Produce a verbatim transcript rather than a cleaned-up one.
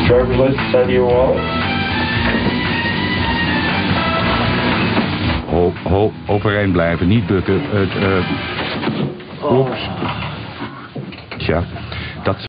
driver's license out of your wallet? Ho, ho, overeind blijven, niet bukken. Het, uh... Oeps. Tja.